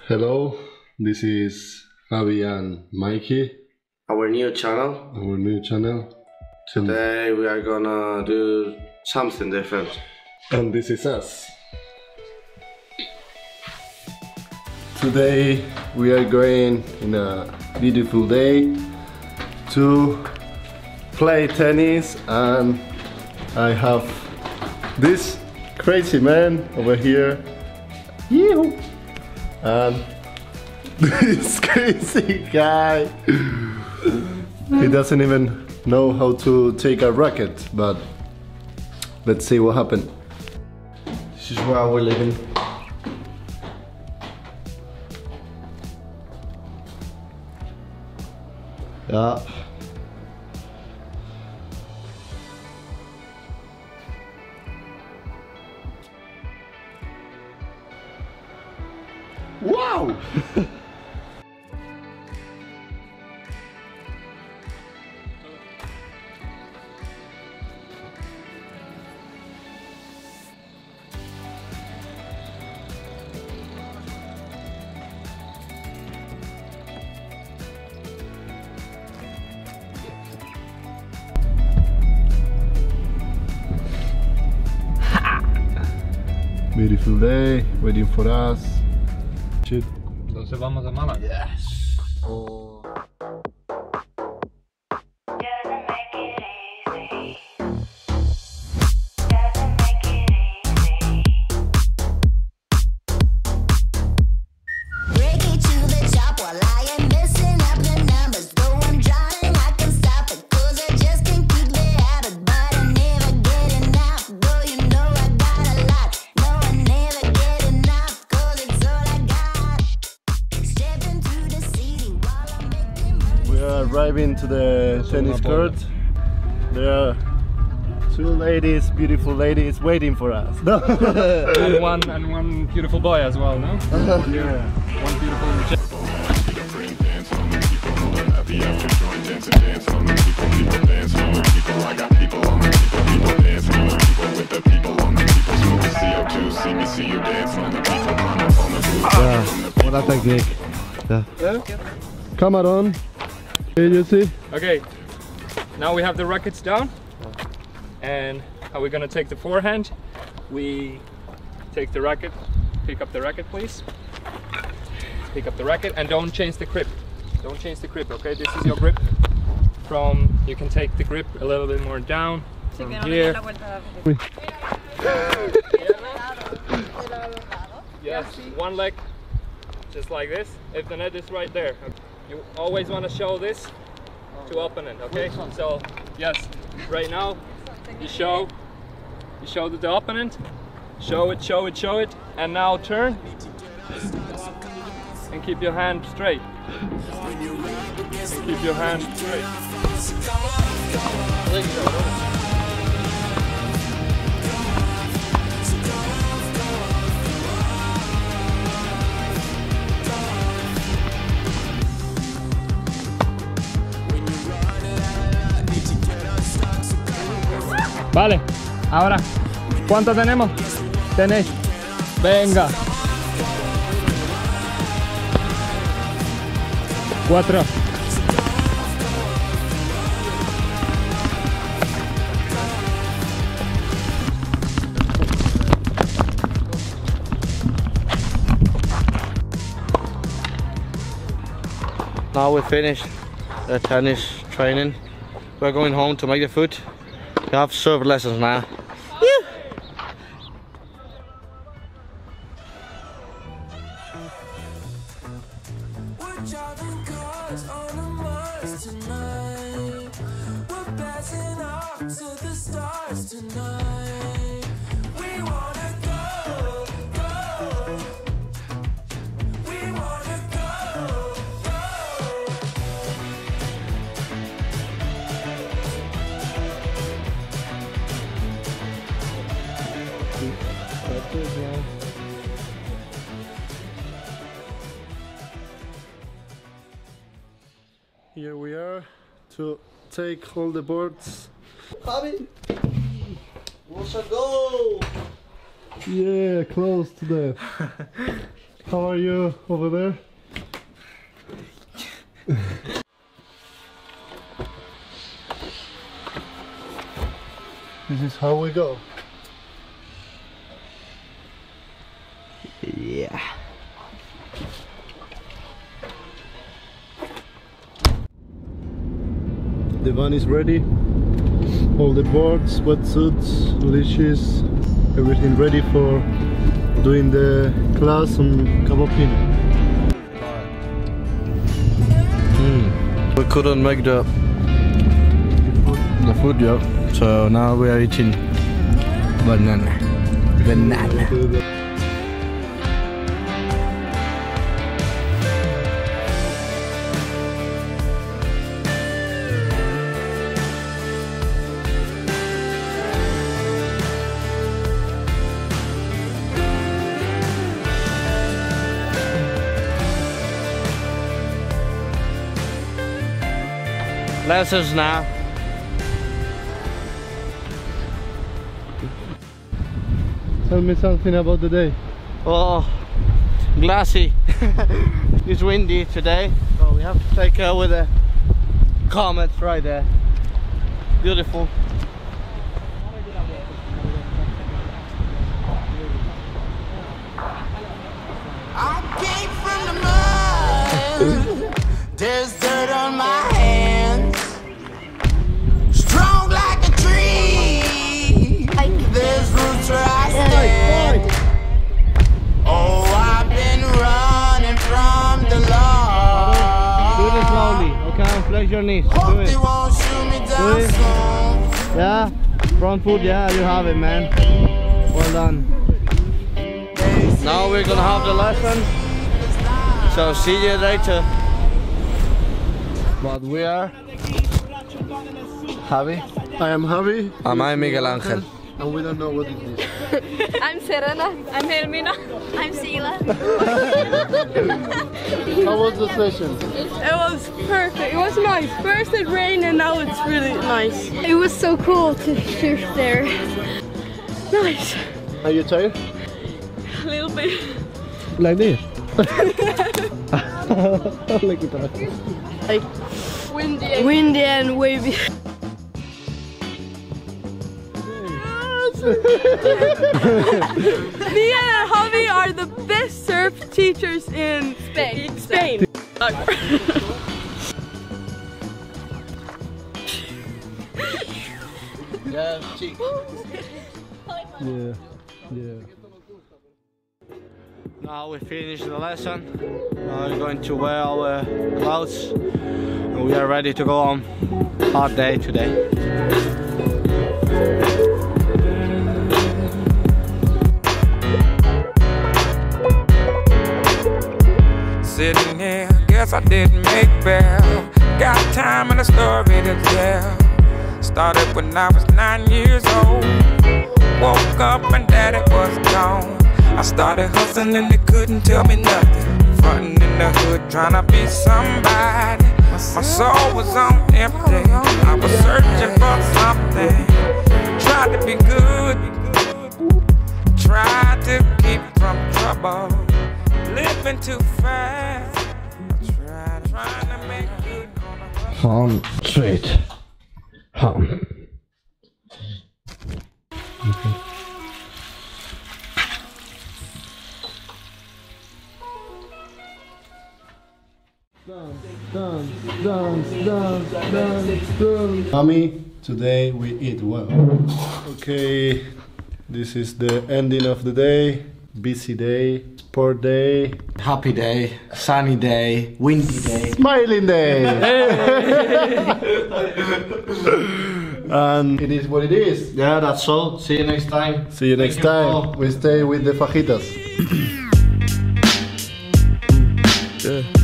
Hello, this is Javi and Mikey, Our new channel. our new channel. Today we are gonna do something different. And this is us. Today we are going in a beautiful day to play tennis, and I have this crazy man over here. Yeehaw! And this crazy guy, he doesn't even know how to take a racket, but let's see what happened. This is where we're living. Yeah. Wow! Beautiful day, waiting for us. Shit. Entonces vamos a Málaga. Yes. O... Arriving to the tennis court. There are two ladies, beautiful ladies, waiting for us. No. and one beautiful boy as well, no? Yeah. One beautiful... What a technique. Yeah. Cameron. Here you see? Okay, now we have the rackets down, and how we're gonna take the forehand. We take the racket, pick up the racket please. Pick up the racket and don't change the grip. Don't change the grip, okay? This is your grip. You can take the grip a little bit more down from here. Yes, one leg, just like this, if the net is right there. You always want to show this to opponent, okay? So, yes, right now, you show to the opponent, show it, and now turn, and keep your hand straight. And keep your hand straight. Vale, ahora, ¿cuánto tenemos? Tenéis. Venga. 4. Now we finished the tennis training. We're going home to make the food. We have serve lessons now. Here we are to take all the boards. Javi, what's a goal? Yeah, close to death. How are you over there? This is how we go. Yeah. The van is ready. All the boards, wetsuits, leashes, everything ready for doing the class on Cabo Pino. We couldn't make the food yet, so now we are eating banana. Lessons now. Tell me something about the day. Oh, glassy. It's windy today, so we have to take care with the comets right there. Beautiful. I came from the mud. There's dirt on my hands. Strong like a tree. There's roots where I stand. Oh, I've been running from the law. Do it slowly, okay? Flex your knees. Do Hope it. they won't shoot me down it. soon. Yeah, front foot, yeah, you have it, man. Well done. Now we're gonna have the lesson. So see you later. But we are Javi. I am Javi. And I'm Miguel Angel. And we don't know what it is. I'm Serena. I'm Hermina. I'm Sheila. How was the session? It was perfect. It was nice. First it rained and now it's really nice. It was so cool to surf there. Nice. Are you tired? A little bit. Like this? Like that. Like windy and wavy. Mia and Javi are the best surf teachers in Spain. Yeah, cheek. Yeah, yeah. Now we finished the lesson. Now we're going to wear our clothes. And we are ready to go on hard day today. Sitting here, guess I didn't make bail. Got time and a story to tell. Started when I was 9 years old. Woke up and daddy was gone. I started hustling and they couldn't tell me nothing. Frontin' in the hood, trying to be somebody. My soul was on empty. I was searching for something. Tried to be good. Tried to keep from trouble. Living too fast. Trying to make good on a Home straight. Home. Mommy, today we eat well. Okay, this is the ending of the day. Busy day, sport day, Happy day, sunny day, windy day. smiling day. And it is what it is. Yeah, that's all. See you next time. See you next Thank you time. all. We stay with the fajitas. Yeah.